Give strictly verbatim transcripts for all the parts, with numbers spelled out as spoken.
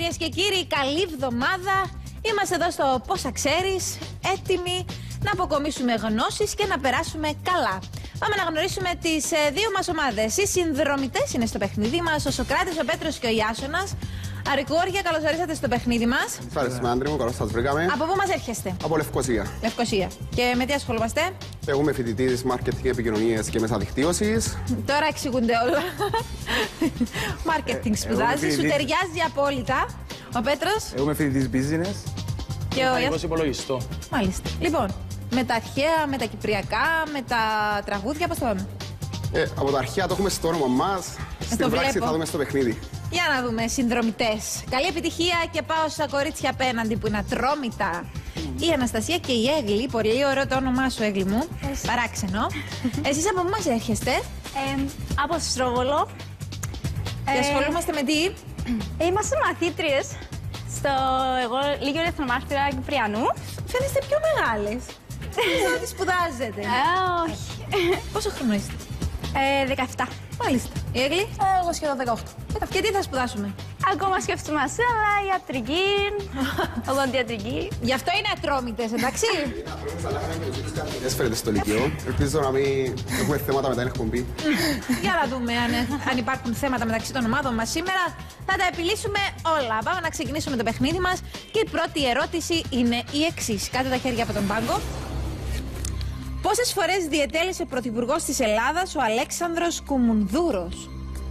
Κυρίες και κύριοι, καλή εβδομάδα. Είμαστε εδώ στο Πόσα Ξέρεις, έτοιμοι να αποκομίσουμε γνώσεις και να περάσουμε καλά. Πάμε να γνωρίσουμε τις ε, δύο μας ομάδες. Οι συνδρομητές είναι στο παιχνίδι μας, ο Σοκράτης, ο Πέτρος και ο Ιάσονας. Αρικούργια, καλώς ορίσατε στο παιχνίδι μας. Ευχαριστούμε, Άντρη μου, καλώς σας βρήκαμε. Από πού μας έρχεστε? Από Λευκοσία. Λευκοσία. Και με τι ασχολούμαστε? Εγώ είμαι φοιτητής Marketing, Επικοινωνίας και Μεσαδικτύωσης. Τώρα εξηγούνται όλα. Marketing σπουδάζει, σου ταιριάζει απόλυτα. Ο Πέτρος. Εγώ είμαι φοιτητής business. Και ο Ιάσονας. Υπολογιστό. Μάλιστα. Λοιπόν, με τα αρχαία, με τα κυπριακά, με τα τραγούδια, πώς το λέμε? Ε, από τα αρχαία το έχουμε στο όνομα μας. Στην το πράξη βλέπω. θα δούμε στο παιχνίδι. Για να δούμε, συνδρομητές. Καλή επιτυχία και πάω στα κορίτσια απέναντι που είναι ατρόμητα. Η Αναστασία και η Έγλη. Πολύ ωραίο το όνομά σου, Έγλη μου. Παράξενο. Εσείς από πού μας έρχεστε? Ε, από Στρόβολο. Και Ε, ασχολούμαστε με τι? Είμαστε μαθήτριες στο εγώ Λύκειο Εθνομάρτυρα Κυπριανού. Φαίνεστε πιο μεγάλες. Σαν να τις σπουδάζετε. Ε, όχι. Πόσο χρόνο είστε? Ε, δεκαεπτά. Μάλιστα. Η Έγλη? Εγώ σχεδόν δεκαοκτώ. Και τι θα σπουδάσουμε? Ακόμα σκεφτόμαστε, αλλά ιατρική, οδοντιατρική. Γι' αυτό είναι ατρόμητες, εντάξει. Δεν φέρετε στο Λυκείο. Ελπίζω να μην έχουμε θέματα μετά την εκπομπή. Για να δούμε αν, αν υπάρχουν θέματα μεταξύ των ομάδων μας σήμερα. Θα τα επιλύσουμε όλα. Πάμε να ξεκινήσουμε το παιχνίδι μας. Και η πρώτη ερώτηση είναι η εξής. Κάτω τα χέρια από τον πάγκο. Πόσες φορές διετέλεσε πρωθυπουργός της Ελλάδας ο Αλέξανδρος Κουμουνδούρος?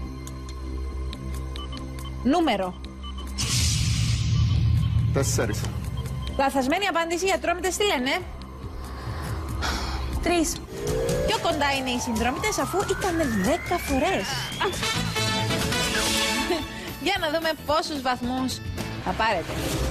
Νούμερο. Τέσσερις. Λαθασμένη απάντηση, οι ατρόμητες τι λένε? Τρεις. Πιο κοντά είναι οι συνδρόμητες αφού ήταν δέκα φορές. Για να δούμε πόσους βαθμούς θα πάρετε.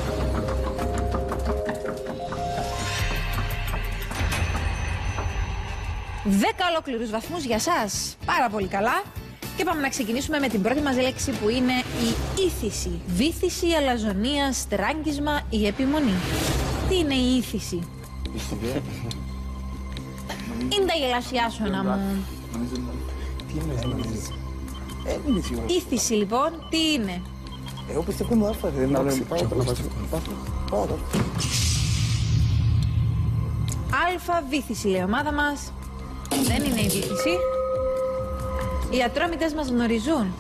Δέκα ολόκληρους βαθμούς για σας. Πάρα πολύ καλά. Και πάμε να ξεκινήσουμε με την πρώτη μας λέξη που είναι η ήθηση. Βύθιση, αλαζονία, στράγγισμα ή επιμονή. Τι είναι η ήθηση? Είναι τα γελασιάσωνα μου. Ήθηση λοιπόν, τι είναι? Εγώ πιστεύω μου άφα, δεν Εντάξει, πάμε να πάμε. Αλφα βύθιση λέει η ομάδα μας. Δεν είναι η βύθιση. Οι ατρόμητες μας γνωριζούν.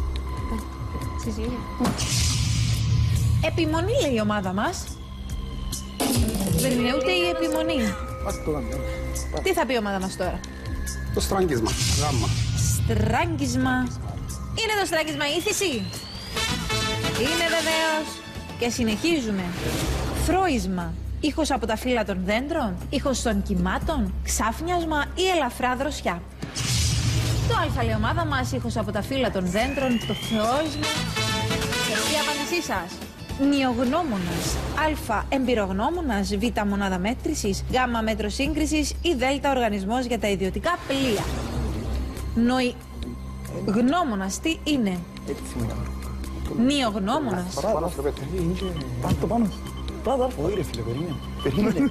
Επιμονή λέει η ομάδα μας. Δεν είναι ούτε η επιμονή. Τι θα πει η ομάδα μας τώρα? Το στράγγισμα. Γάμμα. Στράγγισμα. Είναι το στράγγισμα ήθηση? Είναι βεβαίως. Και συνεχίζουμε. Φρόισμα. Ήχος από τα φύλλα των δέντρων, ήχος των κυμάτων, ξάφνιασμα ή ελαφρά δροσιά. Το αλφα λέει ομάδα μας, ήχος από τα φύλλα των δέντρων, το φρόισμα. Και η απάντησή σας. Νιογνώμονας. Α. Εμπειρογνώμονας. Β. Μονάδα μέτρησης. Γ. Μέτρο σύγκρισης. Ή Δ. Οργανισμός για τα ιδιωτικά πλοία. Νοη... Γνώμονας τι είναι? Νιογνώμονας. Πάνω το πάνω. Πάντα, όχι ρε φίλε, περίμενε.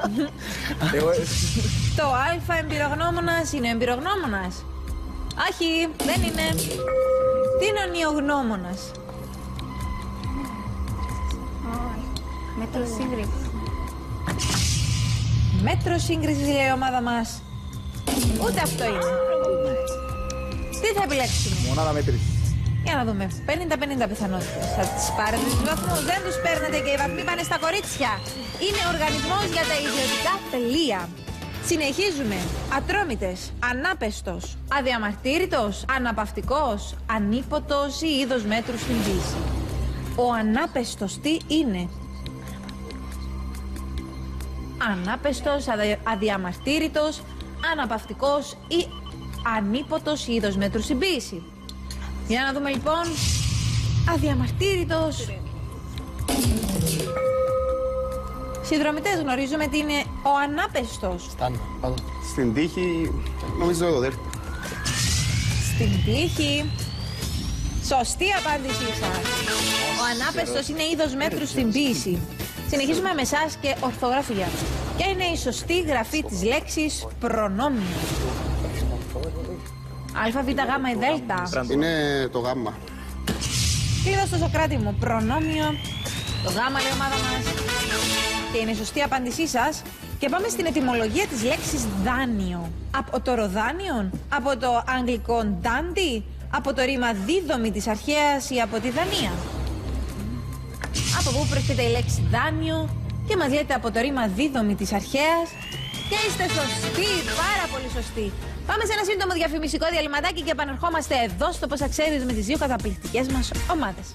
Το Α εμπειρογνώμονας είναι εμπειρογνώμονας. Όχι, δεν είναι. Τι είναι ο νιογνώμονας? Μέτρο σύγκριση. Μέτρο σύγκρισης λέει η ομάδα μας. Ούτε αυτό είναι. Τι θα επιλέξουμε? Μονάδα μέτρηση. Για να δούμε. πενήντα πενήντα πιθανότητες. Θα τις πάρετε τους βαθμούς. Δεν τους παίρνετε και οι βαθμοί πάνε στα κορίτσια. Είναι οργανισμός για τα ιδιωτικά πλοία. Συνεχίζουμε. Ατρόμητες. Ανάπεστος. Αδιαμαρτύρητος. Αναπαυτικός. Ανίποτος ή είδος μέτρου στην πίση. Ο ανάπεστος τι είναι? Ανάπεστος, αδε, αδιαμαρτύρητος, αναπαυτικός ή ανίποτος ή είδος μέτρου στην πίση. Για να δούμε λοιπόν. Αδιαμαρτύρητος. Συνδρομητές, γνωρίζουμε τι είναι ο ανάπεστος. Στάνο, πάνω. Στην τύχη, νομίζω το δεύτερο. Στην τύχη. Σωστή απάντησή σας. Ο ανάπεστος είναι είδος μέτρου στην ποίηση. Συνεχίζουμε με εσάς και ορθογραφία. Και είναι η σωστή γραφή της λέξης προνόμιο. Α, Β, Γ ή Δ. Είναι το γάμμα. Κλείδω στο Σοκράτη μου προνόμιο. Το γάμα λέει η ομάδα μας. Και είναι η σωστή απάντησή σας. Και πάμε στην ετυμολογία της λέξης δάνειο. Από το ροδάνιον, από το αγγλικό dandy, από το ρήμα δίδομη της αρχαίας ή από τη Δανία. Από πού προέρχεται η λέξη δάνειο και μας λέτε από το ρήμα δίδομη της αρχαίας. Και είστε σωστοί, πάρα πολύ σωστοί. Πάμε σε ένα σύντομο διαφημιστικό διαλυματάκι και επανερχόμαστε εδώ στο Πόσα Ξέρεις με τις δύο καταπληκτικές μας ομάδες.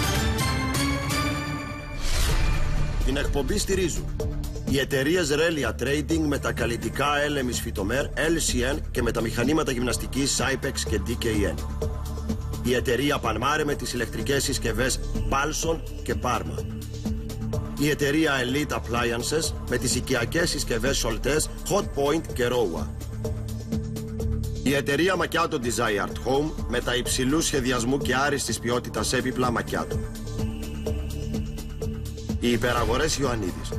Την εκπομπή στηρίζουν οι εταιρείες Relia Trading με τα καλλιτικά Elemis Phytomer, ελ σι εν και με τα μηχανήματα γυμναστικής Cypex και ντι κέι εν. Η εταιρεία Panmare με τις ηλεκτρικές συσκευές Balson και Parma. Η εταιρεία Elite Appliances με τις οικιακές συσκευές Soltes, Hot Point και Rowa. Η εταιρεία Macchiato Desired Home με τα υψηλού σχεδιασμού και άριστης ποιότητας έπιπλα Macchiato. Οι υπεραγορές Ιωαννίδης.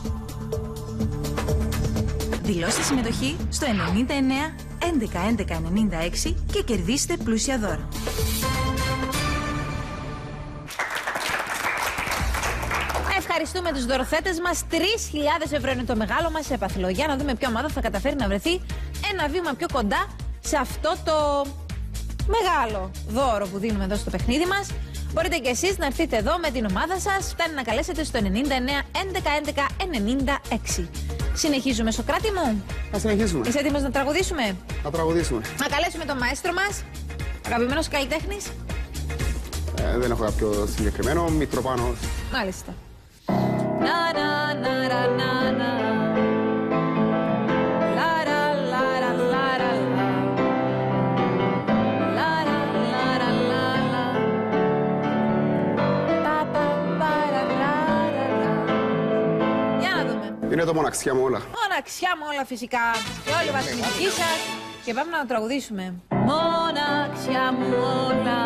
Δηλώστε συμμετοχή στο ενενήντα εννέα έντεκα έντεκα ενενήντα έξι και κερδίστε πλούσια δώρα. Ευχαριστούμε τους δωροθέτες μας. τρεις χιλιάδες ευρώ είναι το μεγάλο μας έπαθλο. Για να δούμε ποια ομάδα θα καταφέρει να βρεθεί ένα βήμα πιο κοντά σε αυτό το μεγάλο δώρο που δίνουμε εδώ στο παιχνίδι μας. Μπορείτε και εσείς να έρθετε εδώ με την ομάδα σας. Φτάνει να καλέσετε στο ενενήντα εννέα έντεκα έντεκα ενενήντα έξι. Συνεχίζουμε, Σοκράτη μου. Θα συνεχίσουμε. Είσαι έτοιμος να τραγουδήσουμε? Θα τραγουδήσουμε. Να καλέσουμε τον μαέστρο μας. Αγαπημένος καλλιτέχνης. Ε, δεν έχω κάποιο συγκεκριμένο. Μητροπάνος. Μάλιστα. Να, να, να, να, να, να. Λάρα, λάρα, λάρα, λα. Λάρα, λάρα, λάρα. Πα, πα, παρα, ρα, ρα, ρα. Για να δούμε. Είναι το μοναξιά μου όλα. Μοναξιά μου όλα φυσικά. Και όλοι μας είναι δική σας. Και πάμε να τραγουδήσουμε. Μοναξιά μου όλα.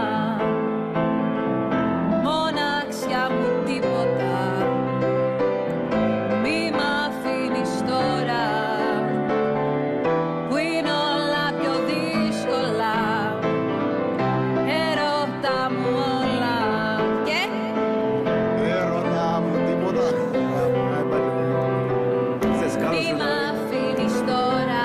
Μοναξιά μου τίποτα. Μη μ' αφήνεις τώρα που είναι όλα πιο δύσκολα. Έρωτα μου όλα. Και Έρωτα μου τίποτα. μη μ' αφήνεις τώρα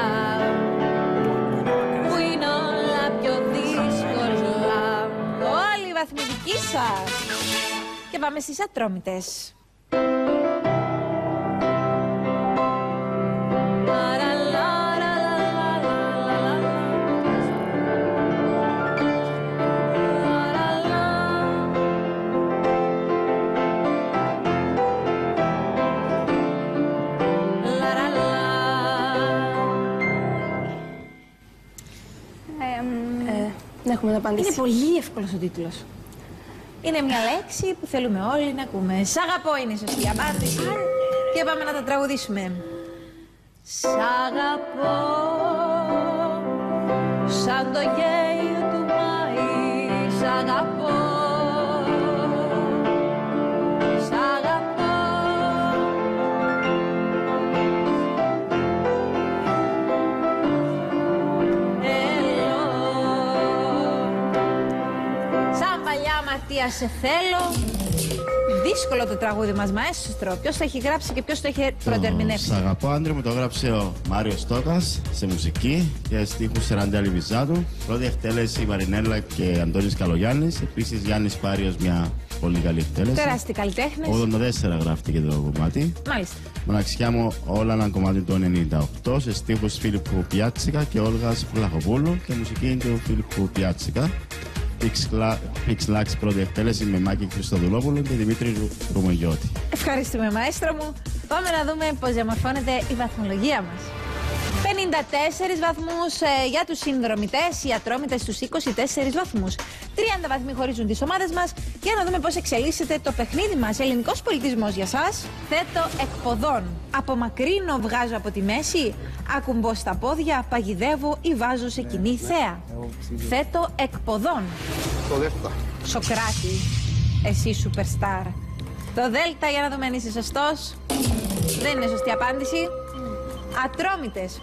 που είναι όλα πιο δύσκολα. Όλοι οι βαθμοί δικοί σας. Και πάμε στις Ατρόμητες. Δεν έχουμε να απαντήσει. Είναι πολύ εύκολος ο τίτλος. Είναι μια λέξη που θέλουμε όλοι να ακούμε. Σ' αγαπώ είναι η σωστή απάντηση. Και πάμε να τα τραγουδήσουμε. Σ' αγαπώ σαν το γέλιο του Μάη. Σ' αγαπώ. Σ' αγαπώ. Έλω. Σαν παλιά Ματία σε θέλω. Δύσκολο το τραγούδι μας, μαέστρο. Ποιος το έχει γράψει και ποιος το έχει προτερμινεύσει? Σ' αγαπώ, Άντρε, μου το έγραψε ο Μάριος Στόκας σε μουσική και στίχους Ραντέλη Βυζάτου. Πρώτη εκτέλεση Μαρινέλα και Αντώνης Καλογιάννης. Επίσης Γιάννης Πάριος, μια πολύ καλή εκτέλεση. Τεράστιοι καλλιτέχνες. ογδόντα τέσσερα γράφτηκε το κομμάτι. Μάλιστα. Μοναξιά μου όλα ένα κομμάτι του ενενήντα οκτώ σε στίχους Φίλιππου Πιάτσικα και Όλγας Βλαχοπούλου και μουσική του Φίλιππου Πιάτσικα. Pixlax πρώτη εκτέλεση με Μάκη Χριστοδουλόπουλου και Δημήτρη Ρουμογιώτη. Ευχαριστούμε, μαέστρο μου. Πάμε να δούμε πώς διαμορφώνεται η βαθμολογία μας. πενήντα τέσσερις βαθμούς ε, για τους συνδρομητές, οι Ατρόμητες στους είκοσι τέσσερις βαθμούς. τριάντα βαθμοί χωρίζουν τις ομάδες μας. Για να δούμε πώς εξελίσσεται το παιχνίδι μας. Ελληνικός πολιτισμός για σας. Θέτω εκποδών. Απομακρύνω, βγάζω από τη μέση. Ακουμπώ στα πόδια, παγιδεύω ή βάζω σε κοινή θέα. Θέτω εκποδών. Το Δέλτα. Σοκράτη, εσύ σουπερστάρ. Το Δέλτα, για να δούμε αν είσαι σωστός. Δεν είναι σωστή απάντηση. Ατρόμητες.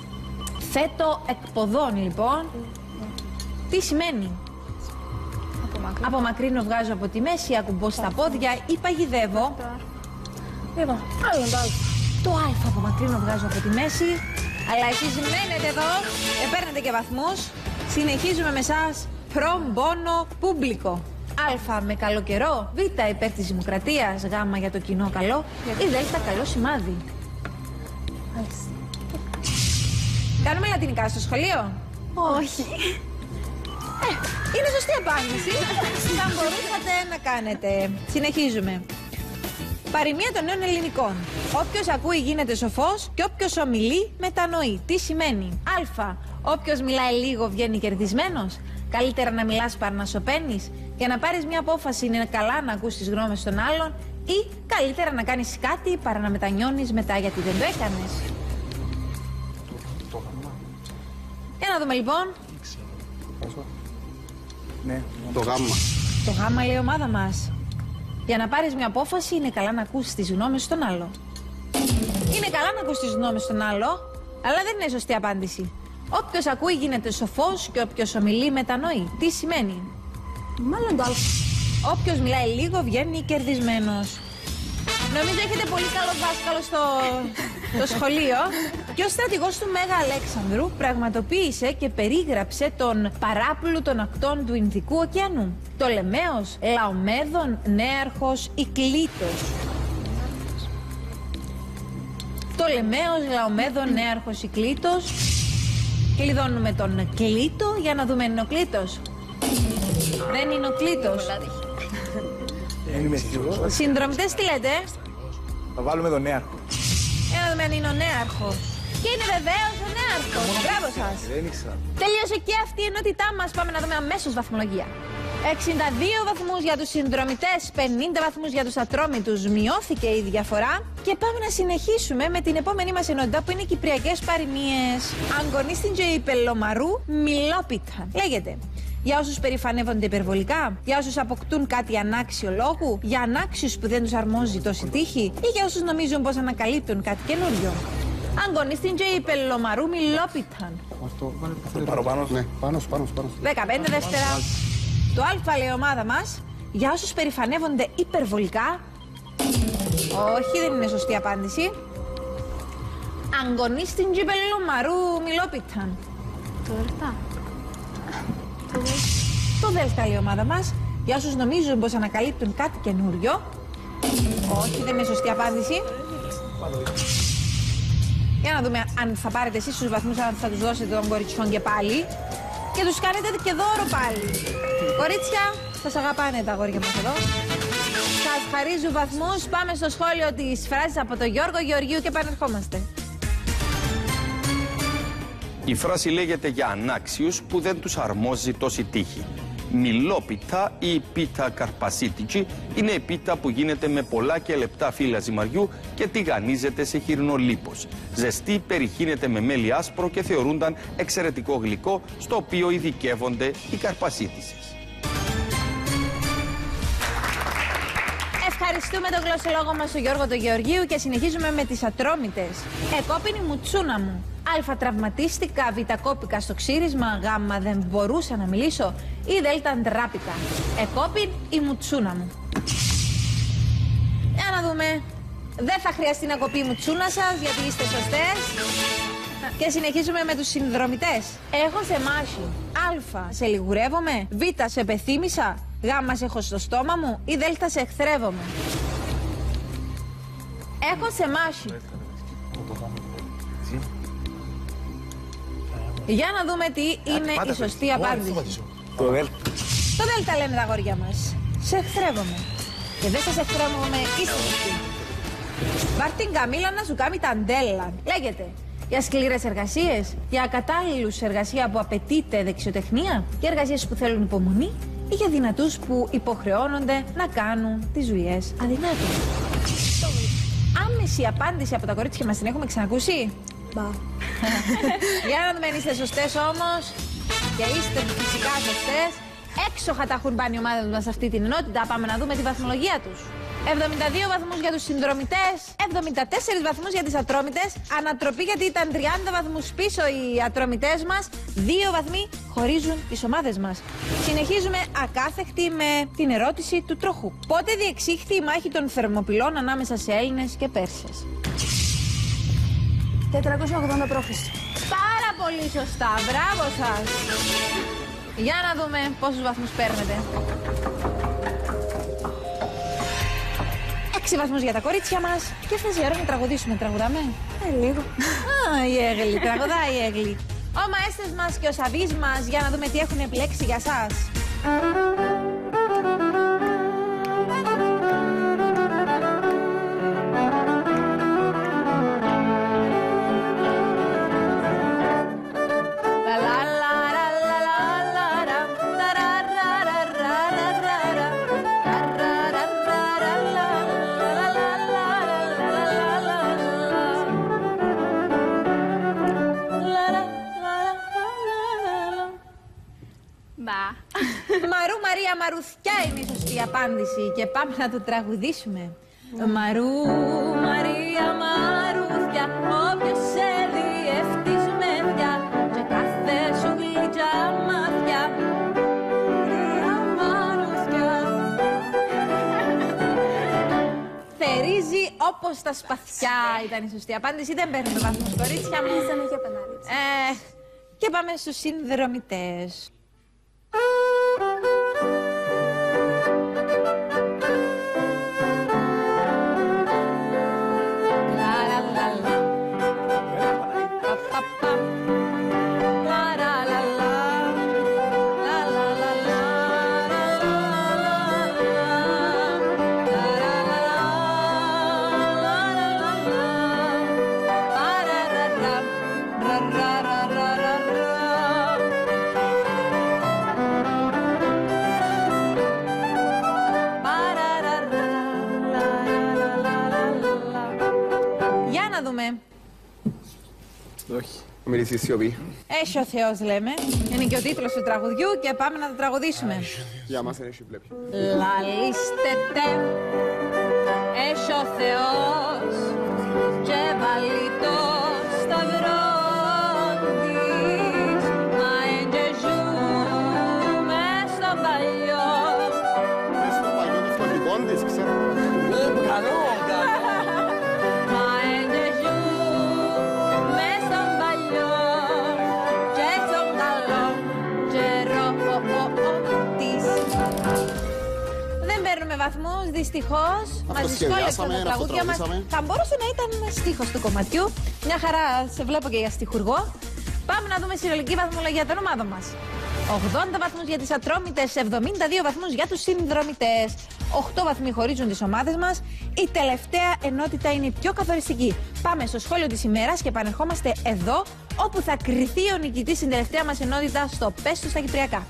Θέτω εκποδών, λοιπόν. Τι σημαίνει? μακρύ. Απομακρύνω, βγάζω από τη μέση, ακουμπώ στα πόδια ή παγιδεύω. Εδώ, άλλο το α. Το α απομακρύνω, βγάζω από τη μέση. Αλλά εσείς μένετε εδώ, παίρνετε και βαθμούς. Συνεχίζουμε με εσάς. Pro bono público. Α με καλό καιρό, Β υπέρ της δημοκρατίας, Γ για το κοινό καλό ή Δ καλό σημάδι. Κάνουμε λατινικά στο σχολείο? Όχι. Ε, είναι σωστή απάντηση. Θα μπορούσατε να κάνετε. Συνεχίζουμε. Παροιμία των νέων ελληνικών. Όποιος ακούει γίνεται σοφός και όποιος ομιλεί μετανοεί. Τι σημαίνει? Α. Όποιος μιλάει λίγο βγαίνει κερδισμένος. Καλύτερα να μιλάς παρά να σωπαίνεις. Για να πάρεις μια απόφαση είναι καλά να ακούς τις γνώμες των άλλων. Ή καλύτερα να κάνεις κάτι παρά να μετανιώνεις μετά γιατί δεν το έκανες. Για να δούμε λοιπόν. Ναι. Το γάμμα. Το γάμα λέει η ομάδα μας. Για να πάρεις μια απόφαση είναι καλά να ακούσεις τις γνώμες των άλλων. Είναι καλά να ακούσεις τις γνώμες των άλλων, αλλά δεν είναι σωστή απάντηση. Όποιος ακούει γίνεται σοφός και όποιος ομιλεί μετανοεί. Τι σημαίνει? Μάλλον το α. Όποιος μιλάει λίγο βγαίνει κερδισμένος. Νομίζω έχετε πολύ καλό δάσκαλο στο το σχολείο. Και ο στρατηγός του Μέγα Αλέξανδρου πραγματοποίησε και περίγραψε τον παράπλου των ακτών του Ινδικού ωκεανού. Πτολεμαίος, Λαομέδων, Νέαρχος ή Κλήτος. Πτολεμαίος, Λαομέδων, Νέαρχος ή Κλήτος. Κλειδώνουμε τον Κλήτο για να δούμε αν είναι ο Κλήτος. Δεν είναι ο Κλήτος. Δεν είμαι σίγουρος. Συνδρομητές τι λέτε? Θα βάλουμε τον Νέαρχο. Για να δούμε αν είναι ο Νέαρχος. Και είναι βεβαίως ο Νέαρχος. Μπράβο σας. Δεν ήξερα. Τελείωσε και αυτή η ενότητά μας. Πάμε να δούμε αμέσως βαθμολογία. εξήντα δύο βαθμούς για τους συνδρομητές, πενήντα βαθμούς για τους ατρόμητους. Μειώθηκε η διαφορά. Και πάμε να συνεχίσουμε με την επόμενη μας ενότητα που είναι οι κυπριακές παροιμίες. Αγκονίστην και Πελομαρού μιλόπιτα. Λέγεται. Για όσους περηφανεύονται υπερβολικά, για όσους αποκτούν κάτι ανάξιο λόγου, για ανάξιους που δεν τους αρμόζει τόση τύχη ή για όσους νομίζουν πως ανακαλύπτουν κάτι καινούριο. Αγκονίστην και Πελομαρού μιλόπιταν. Αυτό, Το παραπάνω. ναι, πάνω σου, πάνω σου, πάνω σου. δεκαπέντε δεύτερα. Το α λέει η ομάδα μας. Για όσους περηφανεύονται υπερβολικά. Όχι, δεν είναι σωστή απάντηση. Αγκονίστην και Πελομαρού μιλόπιταν. Το δελτά. Το δέλτα λέει η ομάδα μας. Για όσους νομίζουν πως ανακαλύπτουν κάτι καινούριο. Όχι, δεν είναι σωστή απάντηση. Για να δούμε αν θα πάρετε εσείς τους βαθμούς, αν θα τους δώσετε των κοριτσιών και πάλι. Και τους κάνετε και δώρο πάλι. Κορίτσια, σας αγαπάνε τα αγόρια μας εδώ. Σας χαρίζω βαθμούς. Πάμε στο σχόλιο της φράσης από τον Γιώργο Γεωργίου και επανερχόμαστε. Η φράση λέγεται για ανάξιους που δεν τους αρμόζει τόση τύχη. Μιλόπιτα ή πίτα καρπασίτικη είναι η πίτα που γίνεται με πολλά και λεπτά φύλλα ζυμαριού και τηγανίζεται σε χοιρινό λίπος. Ζεστή, περιχύνεται με μέλι άσπρο και θεωρούνταν εξαιρετικό γλυκό, στο οποίο ειδικεύονται οι καρπασίτισες. Ευχαριστούμε τον γλωσσολόγο μας τον Γιώργο τον Γεωργίου και συνεχίζουμε με τις ατρόμητες. Εκόπινη μουτσούνα μου. Α. Τραυματίστηκα, Β. Κόπηκα στο ξύρισμα, Γ. Δεν μπορούσα να μιλήσω ή Δ. Ντράπηκα. Εκόπιν η μουτσούνα μου. Για να δούμε. Δεν θα χρειαστεί να κοπεί η μουτσούνα σας γιατί είστε σωστές. Και συνεχίζουμε με τους συνδρομητές. Έχω σε μάχη. Α. Σε λιγουρεύομαι. Β. Σε πεθύμησα. Γ. Σε έχω στο στόμα μου ή Δ. Σε εχθρεύομαι. Έχω σε μάχη. Για να δούμε τι είναι η σωστή απάντηση. Το δέλτα. Το δέλτα λένε τα αγόρια μας. Σε εχθρεύομαι. Και δεν σας εχθρεύομαι, είστε σωστοί. Βάρ' την καμήλα να σου κάνει τα ντέλα. Λέγεται. Για σκληρές εργασίες, για ακατάλληλους εργασία που απαιτείται δεξιοτεχνία, για εργασίες που θέλουν υπομονή ή για δυνατούς που υποχρεώνονται να κάνουν τις δουλειές αδυνάτων. Άμεση απάντηση από τα κορίτσια μας την έχουμε ξανακούσει. Μπα. Για να δούμε αν είστε σωστές όμως. Και είστε φυσικά σωστές. Έξοχα τα έχουν πάνει οι ομάδες μας σε αυτή την ενότητα. Πάμε να δούμε τη βαθμολογία τους. εβδομήντα δύο βαθμούς για τους συνδρομητές, εβδομήντα τέσσερις βαθμούς για τις ατρόμητες. Ανατροπή γιατί ήταν τριάντα βαθμούς πίσω οι ατρόμητές μας. Δύο βαθμοί χωρίζουν τις ομάδες μας. Συνεχίζουμε ακάθεκτη με την ερώτηση του τροχού. Πότε διεξήχθη η μάχη των Θερμοπυλών ανάμεσα σε Έλληνες και Πέρσες? τετρακόσια ογδόντα π.Χ. Πάρα πολύ σωστά, μπράβο σας. Για να δούμε πόσους βαθμούς παίρνετε. Έξι βαθμούς για τα κορίτσια μας. Και φτάσει η ώρα να τραγουδήσουμε. Τραγουδάμε. Ε, λίγο. Α, η Έγλη, τραγουδάει η Έγλη. Ο μαέστες μας και ο Σαββής μας, για να δούμε τι έχουν επιλέξει για σας. Μαρού Μαρία Μαρουθιά είναι η σωστή απάντηση και πάμε να το τραγουδήσουμε. Μαρού Μαρία Μαρουθιά, όποιος σε δει ευτυχισμένα και κάθε σου γλυκιά μάτια. Μαρουθιά θερίζει όπως τα σπαθιά ήταν η σωστή απάντηση. Δεν παίρνουμε βαθμούς, κορίτσια μου. Ε, και πάμε στους συνδρομητές. Όχι. Μυρίσει σιωπή. Έχει ο Θεός, λέμε. Είναι και ο τίτλος του τραγουδιού και πάμε να το τραγουδήσουμε. Για μας έχει βλέπει. Λαλίστε τε, έχει ο Θεός και βάλει το σταυρό της. Μα εν και ζούμε στο παλιό. Μες στο παλιό το φτωχικό της, ξέρω. Καλό, καλό. Βαθμούς, δυστυχώς, μας δυσκόλεψαν τα τραγούδια μας. Θα μπορούσε να ήταν στίχος του κομματιού. Μια χαρά, σε βλέπω και για στιχουργό. Πάμε να δούμε συνολική βαθμολογία των ομάδων μας. ογδόντα βαθμούς για τις ατρόμητες, εβδομήντα δύο βαθμούς για τους συνδρομητές. οκτώ βαθμοί χωρίζουν τις ομάδες μας. Η τελευταία ενότητα είναι η πιο καθοριστική. Πάμε στο σχόλιο της ημέρας και επανερχόμαστε εδώ, όπου θα κριθεί ο νικητής στην τελευταία μας ενότητα στο Πες του στα Κυπριακά.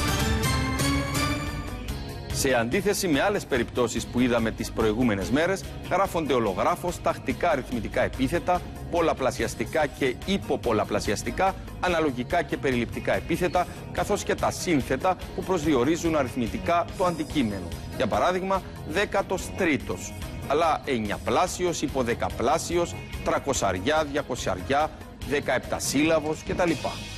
Σε αντίθεση με άλλες περιπτώσεις που είδαμε τις προηγούμενες μέρες, γράφονται ολογράφος τακτικά αριθμητικά επίθετα, πολλαπλασιαστικά και υποπολαπλασιαστικά, αναλογικά και περιληπτικά επίθετα, καθώς και τα σύνθετα που προσδιορίζουν αριθμητικά το αντικείμενο. Για παράδειγμα, δέκατος τρίτος, αλλά εννιαπλάσιος, υποδεκαπλάσιος, τρακοσαριά, διακοσαριά, δεκαεπτασύλλαβος κτλ.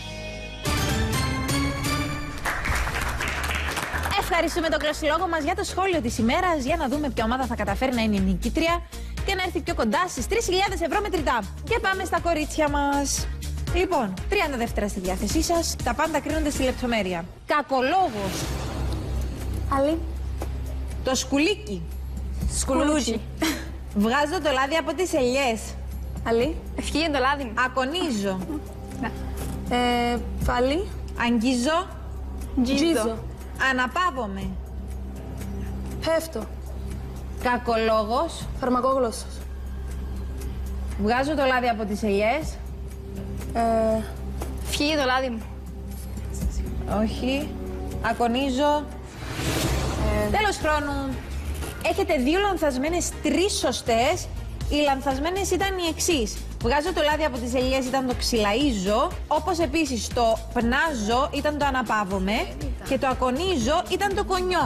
Ευχαριστούμε τον κλωσιλόγο μας για το σχόλιο της ημέρας, για να δούμε ποια ομάδα θα καταφέρει να είναι η νικήτρια και να έρθει πιο κοντά στις τρεις χιλιάδες ευρώ μετρητά. Και πάμε στα κορίτσια μας. Λοιπόν, τριάντα δεύτερα στη διάθεσή σας, τα πάντα κρίνονται στη λεπτομέρεια. Κακολόγος. Άλλη. Το σκουλίκι. Σκουλούτσι. Βγάζω το λάδι από τις ελιές. Άλλη. Ευχή για το λάδι μου. Ακονίζω. Ε, πάλι. Αγγίζω. Γκίζο. Αναπαύομαι. Πέφτω. Κακολόγος. Φαρμακόγλωσσος. Βγάζω το λάδι από τις ελιές. Ε, ευχή για το λάδι μου. Όχι. Ακονίζω. Ε... Τέλος χρόνου. Έχετε δύο λανθασμένες, τρεις σωστές. Οι λανθασμένες ήταν οι εξής. Βγάζω το λάδι από τις ελιές ήταν το ξυλαΐζω. Όπως επίσης το πνάζω ήταν το αναπαύομαι. Και το ακονίζω ήταν το κονιό.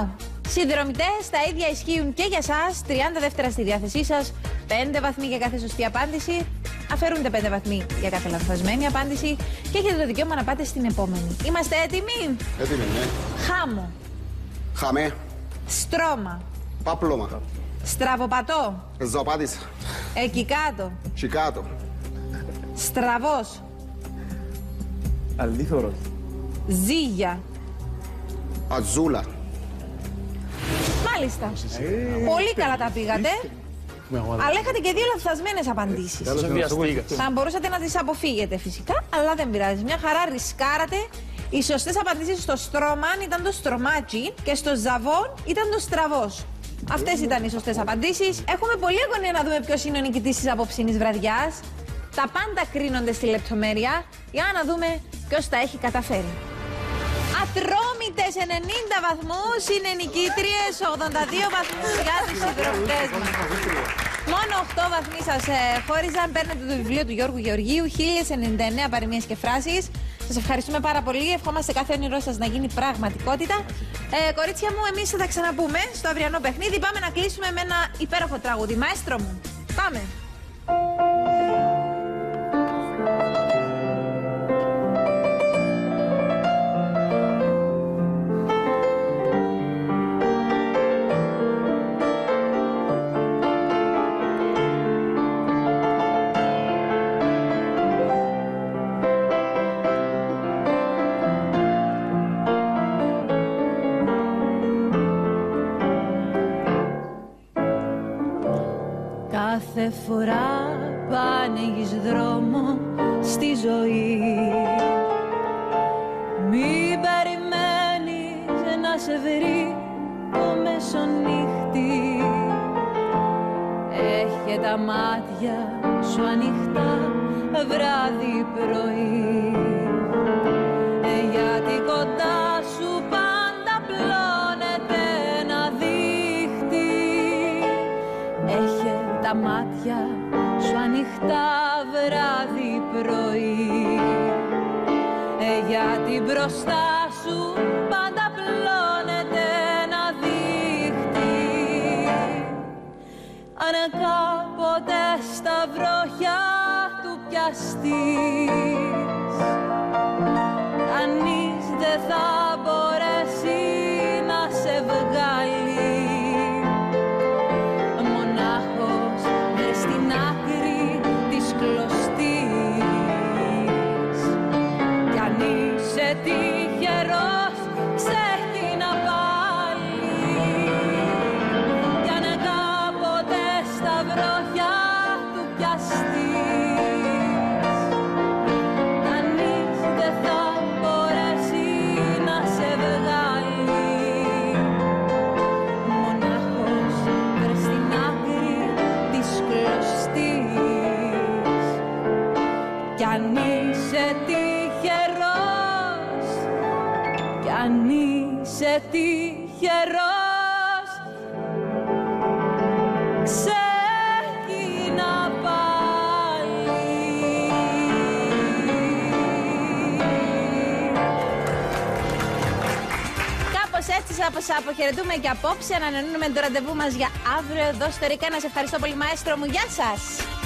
Συνδρομητές, τα ίδια ισχύουν και για εσάς. τριάντα δεύτερα στη διάθεσή σας. πέντε βαθμοί για κάθε σωστή απάντηση. Αφαιρούνται πέντε βαθμοί για κάθε λανθασμένη απάντηση. Και έχετε το δικαίωμα να πάτε στην επόμενη. Είμαστε έτοιμοι? Έτοιμοι, ναι. Χάμο. Χαμέ. Στρώμα. Παπλώμα. Στραβοπατώ. Ζωπάτισα. Εκεί κάτω. Τσικάτο. Στραβός. Αλήθωρος. Ζύγια. Αζούλα. Μάλιστα. Πολύ καλά τα πήγατε. Αλλά είχατε και δύο λανθασμένες απαντήσεις. Θα μπορούσατε να τις αποφύγετε φυσικά, αλλά δεν πειράζει. Μια χαρά ρισκάρατε. Οι σωστές απαντήσεις στο στρώμαν ήταν το στρωμάτσι και στο ζαβόν ήταν το στραβός. Αυτές ήταν οι σωστές απαντήσεις. Έχουμε πολλή αγωνία να δούμε ποιος είναι ο νικητής της απόψινης βραδιάς. Τα πάντα κρίνονται στη λεπτομέρεια. Για να δούμε ποιος τα έχει καταφέρει. Ατρόμητες ενενήντα βαθμούς είναι νικήτριες, ογδόντα δύο βαθμούς για τους συνδρομητές μας. Μόνο οκτώ βαθμοί σας ε, χώριζαν. Παίρνετε το βιβλίο του Γιώργου Γεωργίου, χίλιες ενενήντα εννέα παροιμίες και φράσεις. Σας ευχαριστούμε πάρα πολύ. Ευχόμαστε κάθε όνειρό σας να γίνει πραγματικότητα. Ε, κορίτσια μου, εμείς θα τα ξαναπούμε στο αυριανό παιχνίδι. Πάμε να κλείσουμε με ένα υπέροχο τραγούδι. Μαέστρο μου, πάμε. Κάθε φορά που ανοίγεις δρόμο στη ζωή, μην περιμένεις να σε βρει το μεσονύχτη. Έχε τα μάτια σου ανοιχτά βράδυ πρωί, γιατί κοντά σου πάντα πλώνεται ένα δίχτυ. Έχε τα μάτια σου ανοιχτά βράδυ πρωί, γιατί μπροστά σου πάντα πλώνεται ένα δίχτυ. Αν κάποτε στα βρόχια του πιαστείς, κανείς δεν θα μπορέσει να σε βγάλει. Μονάχος μες στην άκρη της κλωστής, κι αν είσαι τυχερός ξεκίνα πάλι. Κι αν κάποτε στα βρόχια του πιαστείς, κανείς δεν θα μπορέσει να σε βγάλει. Μονάχος βρες στην άκρη της κλωστής, κι αν είσαι τυχερός, κι αν είσαι τυχερός, ξεκίνα πάλι. Κάπως έτσι σας αποχαιρετούμε και απόψε. Ανανεώνουμε το ραντεβού μας για αύριο εδώ στο Ρίκα. Να σε ευχαριστώ πολύ, μαέστρο μου. Γεια σας!